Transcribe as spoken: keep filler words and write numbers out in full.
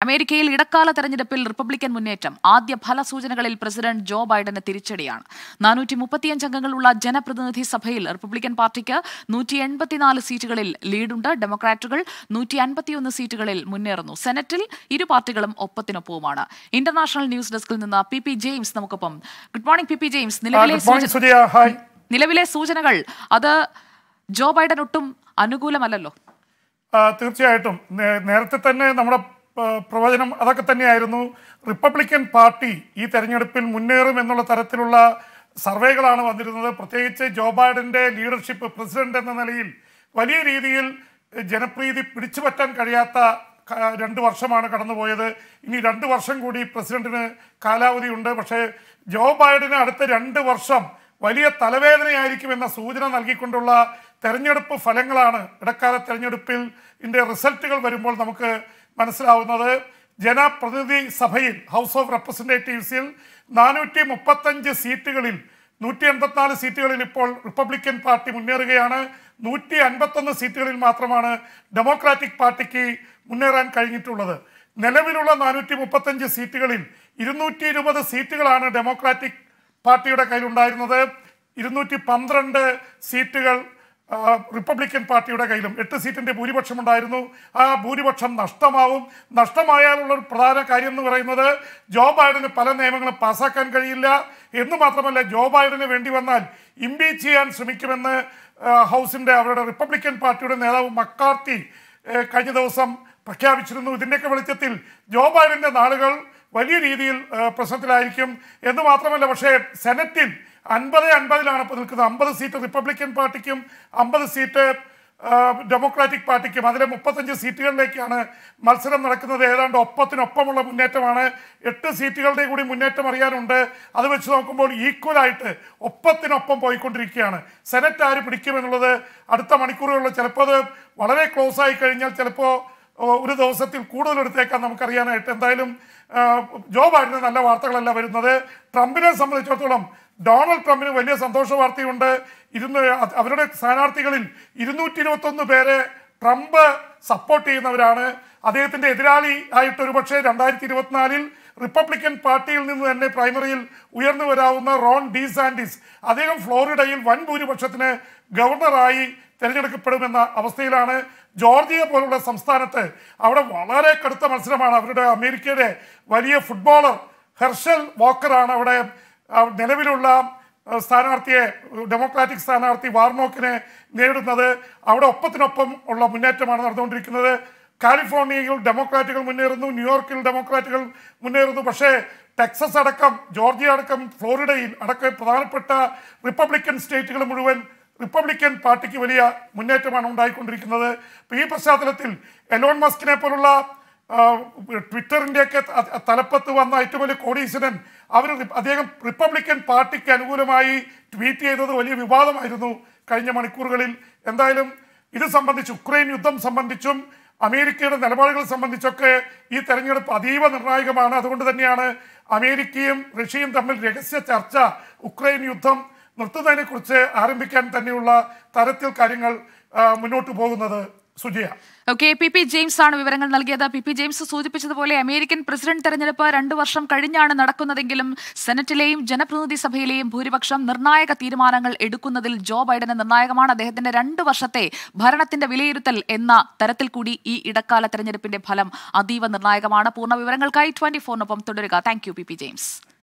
അമേരിക്കയിൽ ഇടക്കാല തെരഞ്ഞെടുപ്പിൽ റിപ്പബ്ലിക്കൻ മുന്നേറ്റം. ആദ്യ ഫലസൂചനകളിൽ പ്രസിഡന്റ് ജോ ബൈഡന് തിരിച്ചടിയാണ്. നാനൂറ്റി മുപ്പത്തിയഞ്ച് അംഗങ്ങളുള്ള ജനപ്രതിനിധി സഭയിൽ റിപ്പബ്ലിക്കൻ പാർട്ടിക്ക് നൂറ്റി എൺപത്തിനാല് സീറ്റുകളിൽ ലീഡുണ്ട്. ഡെമോക്രാറ്റുകൾ നൂറ്റി അൻപത്തിയൊന്ന് സീറ്റുകളിൽ മുന്നേറുന്നു. സെനറ്റിൽ ഇരു പാർട്ടികളും ഒപ്പത്തിനൊപ്പവുമാണ്. ഇന്റർനാഷണൽ ന്യൂസ് ഡെസ്കിൽ നിന്ന് പി പി ജെയിംസ് നമുക്കൊപ്പം. Good morning P P James. നിലവിലെ നിലവിലെ സൂചനകൾ അത് ജോ ബൈഡൻ ഒട്ടും അനുകൂലമല്ലല്ലോ. തീർച്ചയായിട്ടും നേരത്തെ തന്നെ നമ്മുടെ പ്രവചനം അതൊക്കെ തന്നെയായിരുന്നു. റിപ്പബ്ലിക്കൻ പാർട്ടി ഈ തെരഞ്ഞെടുപ്പിൽ മുന്നേറും എന്നുള്ള തരത്തിലുള്ള സർവേകളാണ് വന്നിരുന്നത്. പ്രത്യേകിച്ച് ജോ ബൈഡന്റെ ലീഡർഷിപ്പ്, പ്രസിഡന്റ് എന്ന നിലയിൽ വലിയ രീതിയിൽ ജനപ്രീതി പിടിച്ചുപറ്റാൻ കഴിയാത്ത രണ്ട് വർഷമാണ് കടന്നുപോയത്. ഇനി രണ്ട് വർഷം കൂടി പ്രസിഡന്റിന് കാലാവധിയുണ്ട്. പക്ഷേ ജോ ബൈഡന് അടുത്ത രണ്ട് വർഷം വലിയ തലവേദനയായിരിക്കുമെന്ന സൂചന നൽകിക്കൊണ്ടുള്ള തെരഞ്ഞെടുപ്പ് ഫലങ്ങളാണ് ഇടക്കാല തെരഞ്ഞെടുപ്പിൽ ഇതിൻ്റെ റിസൾട്ടുകൾ വരുമ്പോൾ നമുക്ക് മനസ്സിലാവുന്നത്. ജനപ്രതിനിധി സഭയിൽ, ഹൗസ് ഓഫ് റെപ്രസെൻറ്റേറ്റീവ്സിൽ നാനൂറ്റി മുപ്പത്തഞ്ച് സീറ്റുകളിൽ നൂറ്റി എൺപത്തിനാല് സീറ്റുകളിൽ ഇപ്പോൾ റിപ്പബ്ലിക്കൻ പാർട്ടി മുന്നേറുകയാണ്. നൂറ്റി അൻപത്തൊന്ന് സീറ്റുകളിൽ മാത്രമാണ് ഡെമോക്രാറ്റിക് പാർട്ടിക്ക് മുന്നേറാൻ കഴിഞ്ഞിട്ടുള്ളത്. നിലവിലുള്ള നാനൂറ്റി മുപ്പത്തഞ്ച് സീറ്റുകളിൽ ഇരുന്നൂറ്റി ഇരുപത് സീറ്റുകളാണ് ഡെമോക്രാറ്റിക് പാർട്ടിയുടെ കയ്യിലുണ്ടായിരുന്നത്. ഇരുന്നൂറ്റി പന്ത്രണ്ട് സീറ്റുകൾ റിപ്പബ്ലിക്കൻ പാർട്ടിയുടെ കയ്യിലും, എട്ട് സീറ്റിൻ്റെ ഭൂരിപക്ഷം ഉണ്ടായിരുന്നു. ആ ഭൂരിപക്ഷം നഷ്ടമാവും. നഷ്ടമായാലുള്ള ഒരു പ്രധാന കാര്യം എന്ന് പറയുന്നത് ജോ ബൈഡന് പല നിയമങ്ങളും പാസ്സാക്കാൻ കഴിയില്ല എന്ന് മാത്രമല്ല, ജോ ബൈഡന് വേണ്ടി വന്നാൽ ഇംപീച്ച് ചെയ്യാൻ ശ്രമിക്കുമെന്ന് ഹൗസിൻ്റെ അവരുടെ റിപ്പബ്ലിക്കൻ പാർട്ടിയുടെ നേതാവ് മക്കാർത്തി കഴിഞ്ഞ ദിവസം പ്രഖ്യാപിച്ചിരുന്നു. ഇതിൻ്റെയൊക്കെ വെളിച്ചത്തിൽ ജോ ബൈഡൻ്റെ നാളുകൾ വലിയ രീതിയിൽ പ്രശ്നത്തിലായിരിക്കും എന്ന് മാത്രമല്ല, പക്ഷേ സെനറ്റിൽ അൻപത് അൻപതിലാണ് ഇപ്പോൾ നിൽക്കുന്നത്. അമ്പത് സീറ്റ് റിപ്പബ്ലിക്കൻ പാർട്ടിക്കും അമ്പത് സീറ്റ് ഡെമോക്രാറ്റിക് പാർട്ടിക്കും. അതിലെ മുപ്പത്തഞ്ച് സീറ്റുകളിലേക്കാണ് മത്സരം നടക്കുന്നത്. ഏതാണ്ട് ഒപ്പത്തിനൊപ്പമുള്ള മുന്നേറ്റമാണ്. എട്ട് സീറ്റുകളുടെ കൂടി മുന്നേറ്റം അറിയാനുണ്ട്. അത് വെച്ച് നോക്കുമ്പോൾ ഈക്വലായിട്ട് ഒപ്പത്തിനൊപ്പം പോയിക്കൊണ്ടിരിക്കുകയാണ്. സെനറ്റ് ആര് പിടിക്കുമെന്നുള്ളത് അടുത്ത മണിക്കൂറുകളിൽ ചിലപ്പോൾ അത് വളരെ ക്ലോസ് ആയി കഴിഞ്ഞാൽ ചിലപ്പോൾ ഒരു ദിവസത്തിൽ കൂടുതലെടുത്തേക്കാൻ നമുക്കറിയാനായിട്ട്. എന്തായാലും ജോ ബൈഡന് നല്ല വാർത്തകളല്ല വരുന്നത്. ട്രംപിനെ സംബന്ധിച്ചിടത്തോളം ഡൊണാൾഡ് ട്രംപിന് വലിയ സന്തോഷ വാർത്തയുണ്ട്. ഇരുന്ന് അവരുടെ സ്ഥാനാർത്ഥികളിൽ ഇരുന്നൂറ്റി ഇരുപത്തൊന്ന് പേരെ ട്രംപ് സപ്പോർട്ട് ചെയ്യുന്നവരാണ്. അദ്ദേഹത്തിൻ്റെ എതിരാളി ആയിട്ട് ഒരുപക്ഷെ രണ്ടായിരത്തി ഇരുപത്തിനാലിൽ റിപ്പബ്ലിക്കൻ പാർട്ടിയിൽ നിന്ന് തന്നെ പ്രൈമറിയിൽ ഉയർന്നു വരാവുന്ന റോൺ ഡി സാൻഡിസ്, അദ്ദേഹം ഫ്ലോറിഡയിൽ വൻ ഭൂരിപക്ഷത്തിന് ഗവർണറായി തിരഞ്ഞെടുക്കപ്പെടുമെന്ന അവസ്ഥയിലാണ്. ജോർജിയ പോലുള്ള സംസ്ഥാനത്ത് അവിടെ വളരെ കടുത്ത മത്സരമാണ്. അവരുടെ അമേരിക്കയുടെ വലിയ ഫുട്ബോളർ ഹെർഷൽ വാക്കറാണ് അവിടെ നിലവിലുള്ള സ്ഥാനാർത്ഥിയെ, ഡെമോക്രാറ്റിക് സ്ഥാനാർത്ഥി വാർനോക്കിനെ നേടുന്നത്. അവിടെ ഒപ്പത്തിനൊപ്പം ഉള്ള മുന്നേറ്റമാണ് നടന്നുകൊണ്ടിരിക്കുന്നത്. കാലിഫോർണിയയിൽ ഡെമോക്രാറ്റുകൾ മുന്നേറുന്നു, ന്യൂയോർക്കിൽ ഡെമോക്രാറ്റുകൾ മുന്നേറുന്നു. പക്ഷേ ടെക്സസ് അടക്കം, ജോർജിയ അടക്കം, ഫ്ലോറിഡയിൽ അടക്കം പ്രധാനപ്പെട്ട റിപ്പബ്ലിക്കൻ സ്റ്റേറ്റുകൾ മുഴുവൻ റിപ്പബ്ലിക്കൻ പാർട്ടിക്ക് വലിയ മുന്നേറ്റമാണ് ഉണ്ടായിക്കൊണ്ടിരിക്കുന്നത്. ഈ പശ്ചാത്തലത്തിൽ എലോൺ മസ്കിനെ പോലുള്ള ട്വിറ്ററിൻ്റെയൊക്കെ തലപ്പത്ത് വന്ന ഏറ്റവും വലിയ കോടീശ്വരൻ അവർ അദ്ദേഹം റിപ്പബ്ലിക്കൻ പാർട്ടിക്ക് അനുകൂലമായി ട്വീറ്റ് ചെയ്തത് വലിയ വിവാദമായിരുന്നു കഴിഞ്ഞ മണിക്കൂറുകളിൽ. എന്തായാലും ഇത് സംബന്ധിച്ച്, ഉക്രൈൻ യുദ്ധം സംബന്ധിച്ചും അമേരിക്കയുടെ നിലപാടുകൾ സംബന്ധിച്ചൊക്കെ ഈ തെരഞ്ഞെടുപ്പ് അതീവ നിർണായകമാണ്. അതുകൊണ്ട് തന്നെയാണ് അമേരിക്കയും റഷ്യയും തമ്മിൽ രഹസ്യ ചർച്ച ഉക്രൈൻ യുദ്ധം നിർത്തുന്നതിനെക്കുറിച്ച് ആരംഭിക്കാൻ തന്നെയുള്ള തരത്തിൽ കാര്യങ്ങൾ മുന്നോട്ട് പോകുന്നത്. Sujiya. Okay, P P James ആണ് വിവരങ്ങൾ നൽകിയത്. പി പി ജെയിംസ് സൂചിപ്പിച്ചതുപോലെ അമേരിക്കൻ പ്രസിഡന്റ് തെരഞ്ഞെടുപ്പ് രണ്ടു വർഷം കഴിഞ്ഞാണ് നടക്കുന്നതെങ്കിലും സെനറ്റിലെയും ജനപ്രതിനിധി സഭയിലെയും ഭൂരിപക്ഷം നിർണായക തീരുമാനങ്ങൾ എടുക്കുന്നതിൽ ജോ ബൈഡന് നിർണായകമാണ്. അദ്ദേഹത്തിന്റെ രണ്ടു വർഷത്തെ ഭരണത്തിന്റെ വിലയിരുത്തൽ എന്ന തരത്തിൽ കൂടി ഈ ഇടക്കാല തെരഞ്ഞെടുപ്പിന്റെ ഫലം അതീവ നിർണായകമാണ്. പൂർണ്ണ വിവരങ്ങൾക്കായി ട്വന്റി ഫോറിനൊപ്പം തുടരുക. Thank you P P James.